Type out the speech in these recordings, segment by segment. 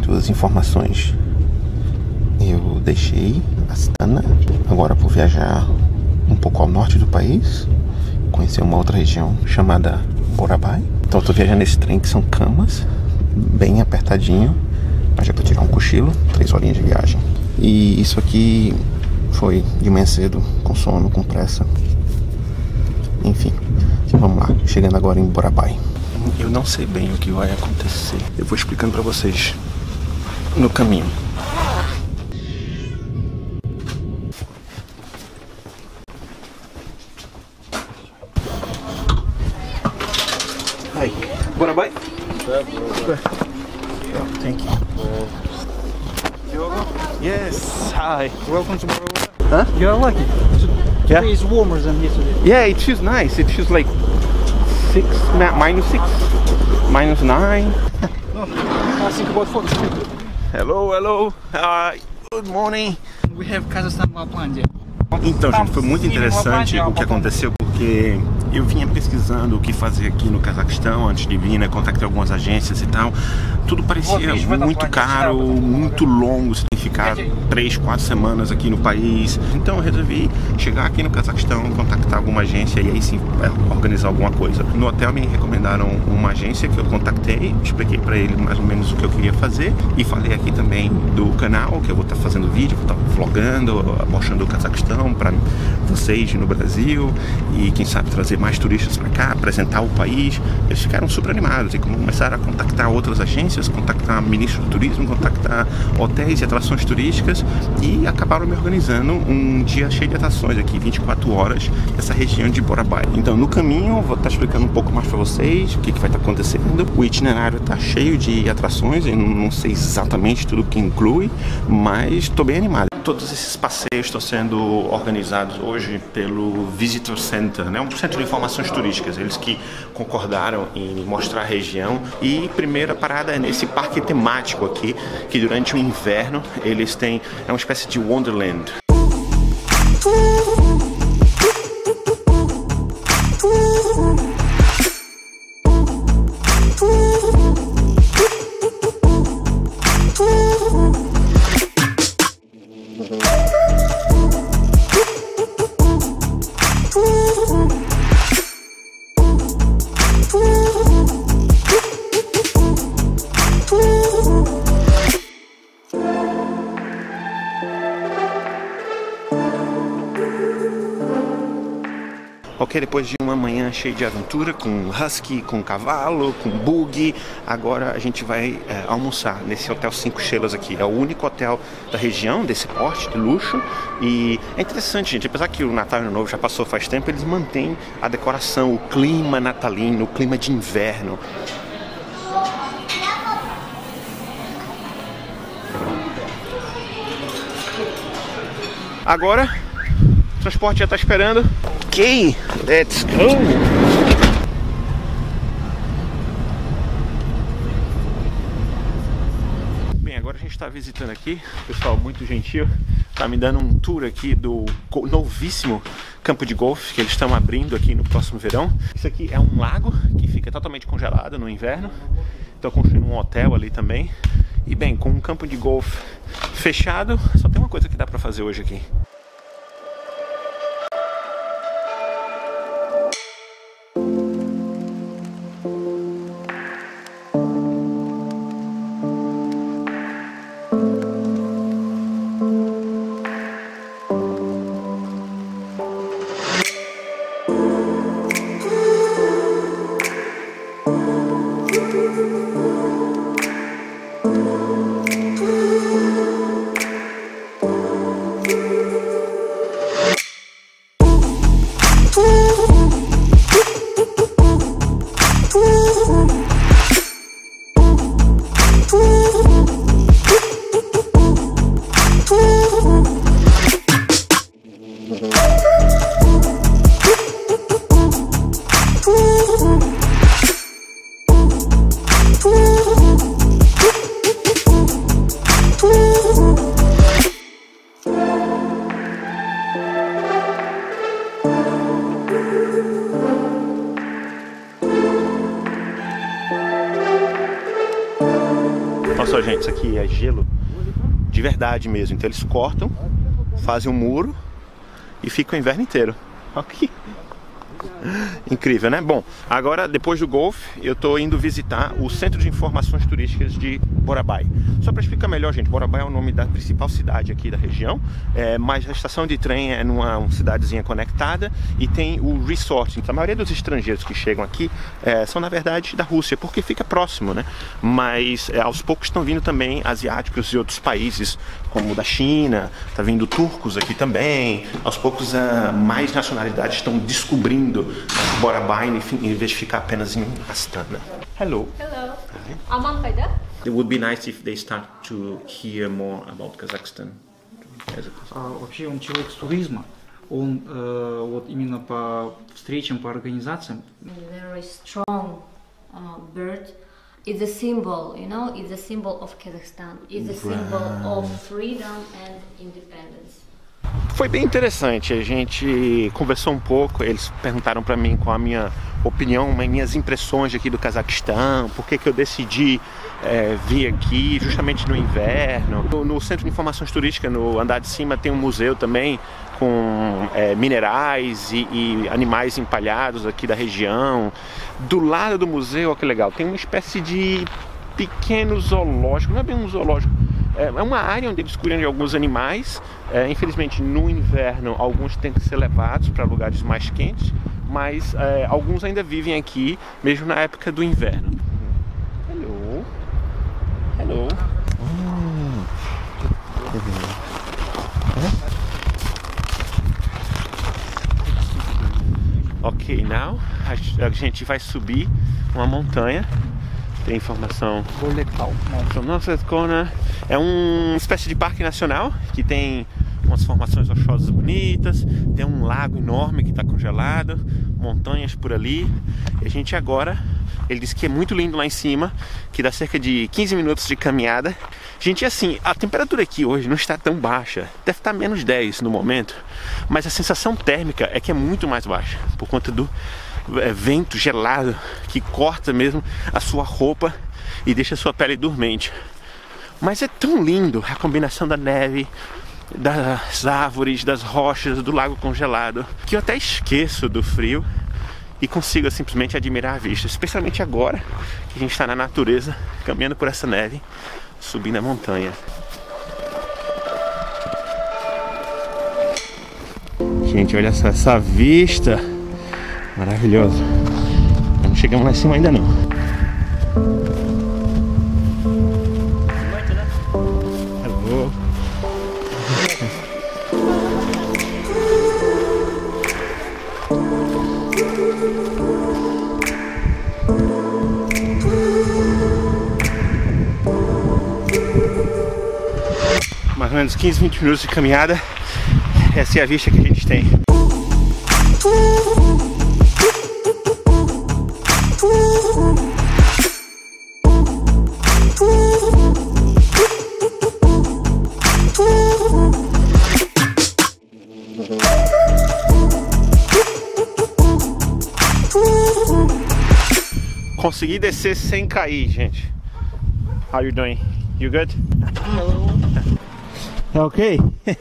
feito as informações. Eu deixei Astana, agora vou viajar um pouco ao norte do país, conhecer uma outra região chamada Boracay. Então eu tô viajando nesse trem que são camas, bem apertadinho, mas já pra tirar um cochilo, 3 horinhas de viagem. E isso aqui foi de manhã cedo, com sono, com pressa. Enfim, vamos lá, chegando agora em Boracay. Eu não sei bem o que vai acontecer, eu vou explicando pra vocês no caminho. Hi, Boracay? Thank you. Yes, hi. Welcome to Boracay. Huh? You are lucky. Yeah. Today is warmer than yesterday. Yeah, it feels nice. It feels like -6, -9. I think about photos. Hello, hello. Good morning. We have Kazakhstan Laplandia. Então, gente, foi muito interessante o que aconteceu, porque eu vinha pesquisando o que fazer aqui no Cazaquistão antes de vir, né? Contactei algumas agências e tal. Tudo parecia muito caro, muito longo, você tem que ficar 3, 4 semanas aqui no país. Então eu resolvi chegar aqui no Cazaquistão, contactar alguma agência e aí sim organizar alguma coisa. No hotel me recomendaram uma agência que eu contactei, expliquei pra ele mais ou menos o que eu queria fazer e falei aqui também do canal, que eu vou estar fazendo vídeo, vou estar vlogando, mostrando o Cazaquistão para vocês no Brasil e quem sabe trazer mais turistas para cá, apresentar o país. Eles ficaram super animados e começaram a contactar outras agências, contactar ministro do turismo, contactar hotéis e atrações turísticas e acabaram me organizando um dia cheio de atrações aqui, 24 horas, nessa região de Boracay. Então no caminho eu vou estar explicando um pouco mais para vocês o que vai estar acontecendo. O itinerário está cheio de atrações, eu não sei exatamente tudo que inclui, mas estou bem animado. Todos esses passeios estão sendo organizados hoje pelo Visitor Center, né? Um centro de informações turísticas, eles que concordaram em mostrar a região. E primeira parada é nesse parque temático aqui, que durante o inverno eles têm, é uma espécie de Wonderland. Ok, depois de uma manhã cheia de aventura, com husky, com cavalo, com buggy, agora a gente vai almoçar nesse hotel 5 estrelas aqui. É o único hotel da região, desse porte, de luxo. E é interessante, gente, apesar que o Natal e o Ano Novo já passou faz tempo, eles mantêm a decoração, o clima natalino, o clima de inverno. Agora, o transporte já está esperando. Ok, let's go! Bem, agora a gente está visitando aqui, pessoal muito gentil, tá me dando um tour aqui do novíssimo campo de golfe que eles estão abrindo aqui no próximo verão. Isso aqui é um lago que fica totalmente congelado no inverno, então construindo um hotel ali também. E bem, com um campo de golfe fechado, só tem uma coisa que dá para fazer hoje aqui. só, gente, isso aqui é gelo de verdade mesmo. Então eles cortam, fazem um muro e fica o inverno inteiro. Aqui. Incrível, né? Bom, agora depois do golfe eu tô indo visitar o Centro de Informações Turísticas de Boracay. Só para explicar melhor, gente, Boracay é o nome da principal cidade aqui da região, mas a estação de trem é numa cidadezinha conectada e tem o resort. Então a maioria dos estrangeiros que chegam aqui são na verdade da Rússia, porque fica próximo, né? Mas aos poucos estão vindo também asiáticos de outros países, como da China, tá vindo turcos aqui também. Aos poucos mais nacionalidades estão descobrindo Boracay em vez de ficar apenas em Astana. Hello. Hello. Aman kayda? It would be nice if they start to hear more about Kazakhstan. Вообще он человек с туризма. Он вот именно по встречам, по организациям. Very strong bird. It's a symbol, you know. It's a symbol of Kazakhstan. It's a symbol of freedom and independence. Foi bem interessante, a gente conversou um pouco, eles perguntaram para mim qual a minha opinião, minhas impressões aqui do Cazaquistão, por que eu decidi vir aqui justamente no inverno. No Centro de Informações Turísticas, no andar de cima, tem um museu também com minerais e animais empalhados aqui da região. Do lado do museu, olha que legal, tem uma espécie de pequeno zoológico, não é bem um zoológico, é uma área onde eles cuidam de alguns animais. Infelizmente no inverno alguns têm que ser levados para lugares mais quentes, mas alguns ainda vivem aqui mesmo na época do inverno. Hello. Hello. Ok, now a gente vai subir uma montanha. Tem informação. Nossa, é uma espécie de parque nacional que tem umas formações rochosas bonitas, tem um lago enorme que está congelado, montanhas por ali. E a gente agora, ele disse que é muito lindo lá em cima, que dá cerca de 15 minutos de caminhada. Gente, assim, a temperatura aqui hoje não está tão baixa, deve estar menos 10 no momento, mas a sensação térmica é que é muito mais baixa, por conta do vento gelado que corta mesmo a sua roupa e deixa a sua pele dormente. Mas é tão lindo a combinação da neve, das árvores, das rochas, do lago congelado, que eu até esqueço do frio e consigo simplesmente admirar a vista, especialmente agora que a gente está na natureza, caminhando por essa neve, subindo a montanha. Gente, olha só essa vista maravilhosa. Não chegamos lá em cima ainda não. Hello. Mais ou menos 15, 20 minutos de caminhada. Essa é a vista que a gente tem. Consegui descer sem cair, gente. How you doing? You good? Hello. Ok.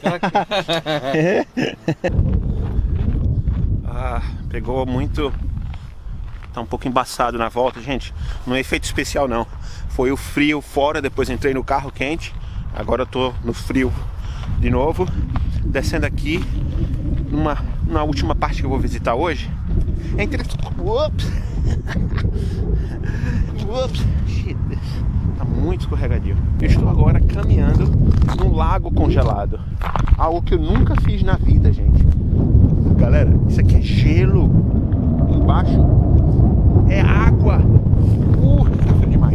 Pegou muito. Tá um pouco embaçado na volta, gente. Não é efeito especial não. Foi o frio fora, depois entrei no carro quente. Agora eu tô no frio de novo. Descendo aqui numa última parte que eu vou visitar hoje. É interessante. Ups. Ups. Shit. Tá muito escorregadio. Eu estou agora caminhando num lago congelado. Algo que eu nunca fiz na vida, gente. Galera, isso aqui é gelo. Embaixo é água. Tá frio demais.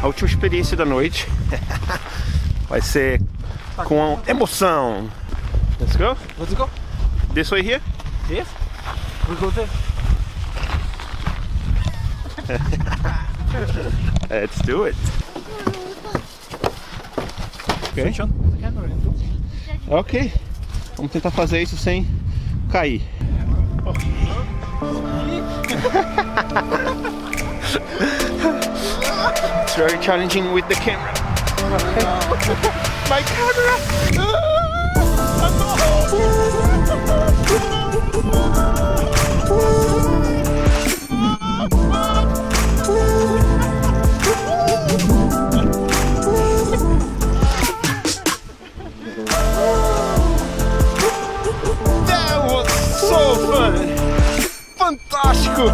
a última experiência da noite. Vai ser com emoção. Let's go? Let's go. This way here? Yes. We go there. Let's do it. Ok. Switch on the camera. Ok. Vamos tentar fazer isso sem cair. It's very challenging with the camera. My camera! That was so fun! Fantástico!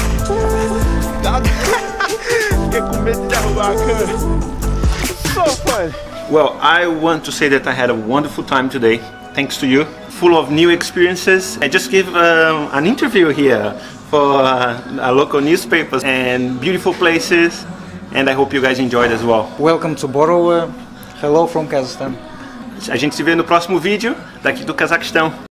Fiquei com medo de derrubar a câmera. So fun! Well, I want to say that I had a wonderful time today, thanks to you. Full of new experiences. I just gave an interview here for a local newspaper and beautiful places, and I hope you guys enjoyed as well. Welcome to Borovo. Hello from Kazakhstan. A gente se vê no próximo vídeo daqui do Cazaquistão.